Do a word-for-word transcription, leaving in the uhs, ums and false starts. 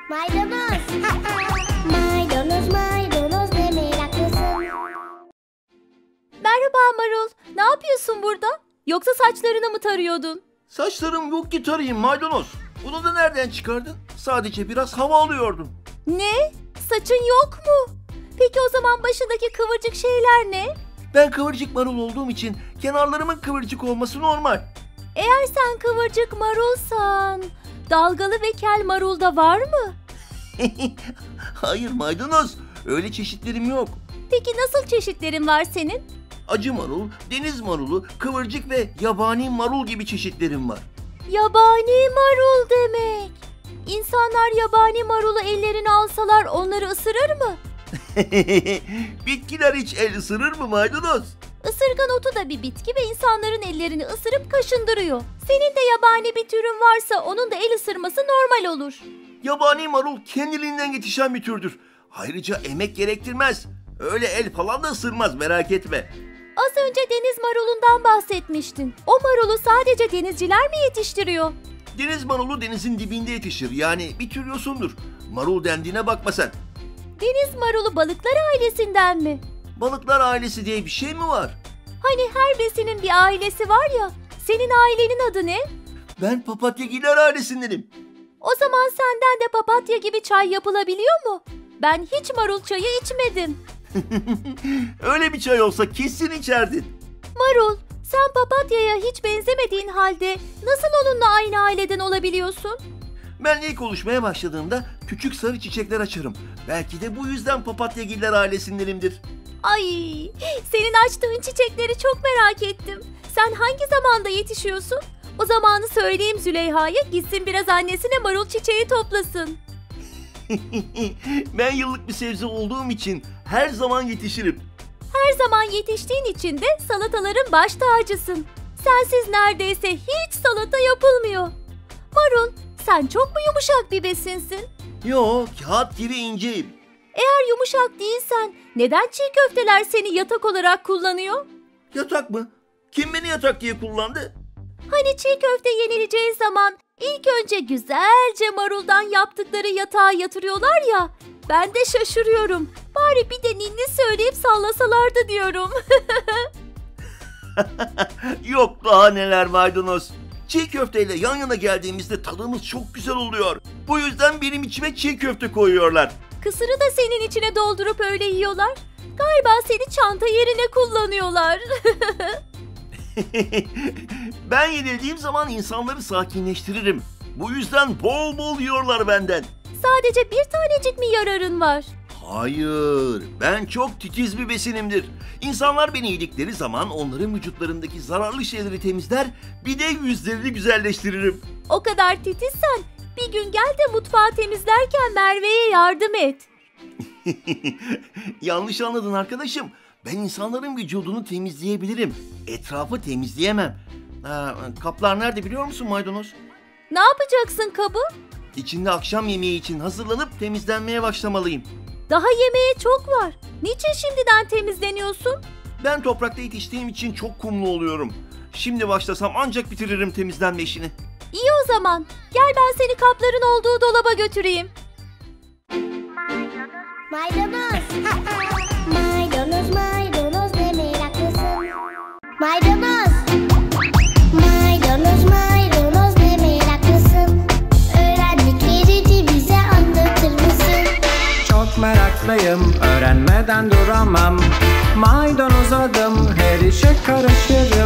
Maydanoz. Maydanoz maydanoz ne meraklısın. Merhaba Marul. Ne yapıyorsun burada? Yoksa saçlarını mı tarıyordun? Saçlarım yok ki tarayayım maydanoz. Bunu da nereden çıkardın? Sadece biraz hava alıyordum. Ne? Saçın yok mu? Peki o zaman başındaki kıvırcık şeyler ne? Ben kıvırcık marul olduğum için kenarlarımın kıvırcık olması normal. Eğer sen kıvırcık marulsan, dalgalı ve kel marul da var mı? Hayır maydanoz, öyle çeşitlerim yok. Peki nasıl çeşitlerin var senin? Acı marul, deniz marulu, kıvırcık ve yabani marul gibi çeşitlerim var. Yabani marul demek. İnsanlar yabani marulu ellerine alsalar onları ısırır mı? Bitkiler hiç el ısırır mı maydanoz? Isırgan otu da bir bitki ve insanların ellerini ısırıp kaşındırıyor. Senin de yabani bir türün varsa onun da el ısırması normal olur. Yabani marul kendiliğinden yetişen bir türdür. Ayrıca emek gerektirmez. Öyle el falan da ısırmaz, merak etme. Az önce deniz marulundan bahsetmiştin. O marulu sadece denizciler mi yetiştiriyor? Deniz marulu denizin dibinde yetişir. Yani bir tür yosundur. Marul dendiğine bakma sen. Deniz marulu balıklar ailesinden mi? Balıklar ailesi diye bir şey mi var? Hani her besinin bir ailesi var ya. Senin ailenin adı ne? Ben papatyagiler ailesindenim. O zaman senden de papatya gibi çay yapılabiliyor mu? Ben hiç marul çayı içmedim. Öyle bir çay olsa kesin içerdin. Marul, sen papatyaya hiç benzemediğin halde nasıl onunla aynı aileden olabiliyorsun? Ben ilk oluşmaya başladığımda küçük sarı çiçekler açarım. Belki de bu yüzden papatyagiller ailesindenimdir. Ay, senin açtığın çiçekleri çok merak ettim. Sen hangi zamanda yetişiyorsun? O zamanı söyleyeyim Züleyha'ya, gitsin biraz annesine marul çiçeği toplasın. Ben yıllık bir sebze olduğum için her zaman yetişirim. Her zaman yetiştiğin için de salataların baş tacısın. Sensiz neredeyse hiç salata yapılmıyor. Marul, sen çok mu yumuşak bir besinsin? Yo, kağıt gibi inceyim. Eğer yumuşak değilsen neden çiğ köfteler seni yatak olarak kullanıyor? Yatak mı? Kim beni yatak diye kullandı? Hani çiğ köfte yenileceği zaman ilk önce güzelce maruldan yaptıkları yatağa yatırıyorlar ya. Ben de şaşırıyorum. Bari bir de ninni söyleyip sallasalardı diyorum. Yok daha neler maydanoz. Çiğ köfteyle yan yana geldiğimizde tadımız çok güzel oluyor. Bu yüzden benim içime çiğ köfte koyuyorlar. Kısırı da senin içine doldurup öyle yiyorlar. Galiba seni çanta yerine kullanıyorlar. Ben yenildiğim zaman insanları sakinleştiririm. Bu yüzden bol bol yiyorlar benden. Sadece bir tanecik mi yararın var? Hayır, ben çok titiz bir besinimdir. İnsanlar beni yedikleri zaman onların vücutlarındaki zararlı şeyleri temizler, bir de yüzlerini güzelleştiririm. O kadar titizsen bir gün gel de mutfağı temizlerken Merve'ye yardım et. Yanlış anladın arkadaşım. Ben insanların vücudunu temizleyebilirim. Etrafı temizleyemem. Ha, kaplar nerede biliyor musun maydanoz? Ne yapacaksın kabı? İçinde akşam yemeği için hazırlanıp temizlenmeye başlamalıyım. Daha yemeğe çok var. Niçin şimdiden temizleniyorsun? Ben toprakta yetiştiğim için çok kumlu oluyorum. Şimdi başlasam ancak bitiririm temizlenme işini. İyi o zaman. Gel ben seni kapların olduğu dolaba götüreyim. Maydanoz. Maydanoz maydanoz ne meraklısın. Maydanoz. Maydanoz maydanoz ne meraklısın. Öğrendiklerini bize anlatır mısın? Çok meraklıyım, öğrenmeden duramam. Maydanoz adım, her işe karışırım.